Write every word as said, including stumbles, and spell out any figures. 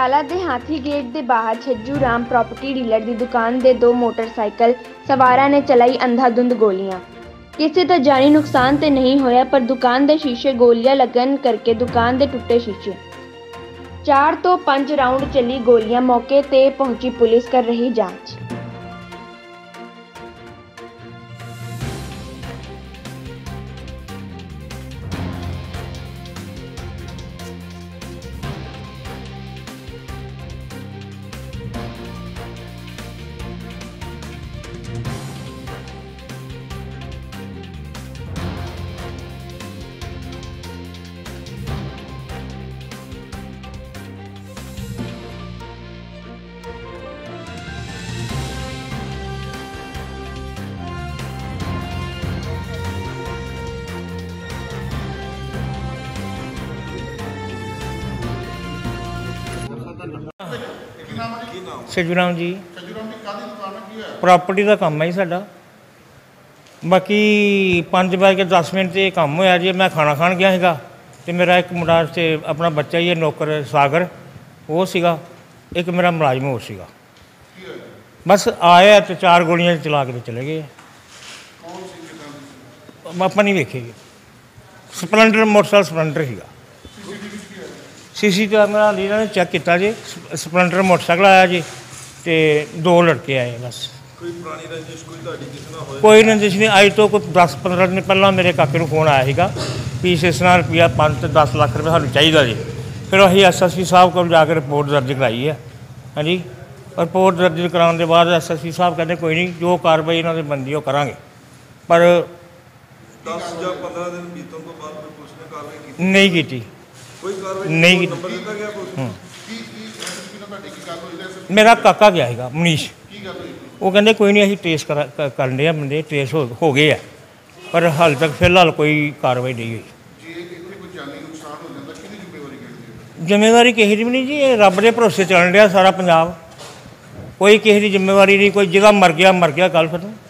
बटाला के हाथी गेट के बाहर छज्जू राम प्रॉपर्टी डीलर की दुकान के दो मोटरसाइकिल सवारां ने चलाई अंधाधुंध गोलियां। किसी तो जानी नुकसान तो नहीं होया, पर दुकान के शीशे गोलियां लगन करके दुकान के टुटे शीशे। चार तो पांच राउंड चली गोलियां। मौके ते पहुंची पुलिस कर रही जांच। सजूराम जी प्रॉपर्टी का काम है जी साडा। बाकी पाँच बज के दस मिनट से काम होया जी। मैं खाना खान गया सीगा ते मेरा एक मुंडा से अपना बच्चा ही है नौकर सागर वो सीगा, एक मेरा मुलाजम हो सीगा। बस आए तो चार गोलियां चला के चले गए। आप नहीं वेखे जी। स्पलेंडर मोटरसाइकिल स्पलेंडर सीगा। सी सी कैमरा लीडर ने चैक किया जी। स्पलेंडर मोटरसाइकिल आया जी तो दो लड़के आए। बस कोई पुरानी रंजिश कोई ਤੁਹਾਡੀ ਕਿਸੇ ਨਾਲ ਹੋਈ? कोई रंजिश नहीं। अज तो कोई दस पंद्रह दिन पहला मेरे काके को फोन आया सीगा भी इस नाल रुपया पाँच तो दस लाख रुपये सानू चाहिए जी। फिर असीं एस एस पी साहब को जाकर रिपोर्ट दर्ज कराई है। हाँ जी, रिपोर्ट दर्ज कराने के बाद एस एस पी साहब कहते कोई नहीं, जो कार्रवाई इन्होंने बनती वो करांगे। पर दस या पंद्रह दिन बीतने तो बाद कोई पुलिस ने कार्रवाई की नहीं की। कोई कार्रवाई नहीं की। नंबर दिता गया पुलिस? मेरा काका गया है मनीष। वो कहते कोई नहीं असीं ट्रेस कर करने बंदे ट्रेस हो, हो गए है, पर हाल तक फिलहाल कोई कार्रवाई नहीं हुई। जिम्मेवारी किसी की भी नहीं जी। ये रब के भरोसे चलन रहा सारा पंजाब। कोई किसी की जिम्मेवारी नहीं। कोई जगह मर गया मर गया, गल खत्म।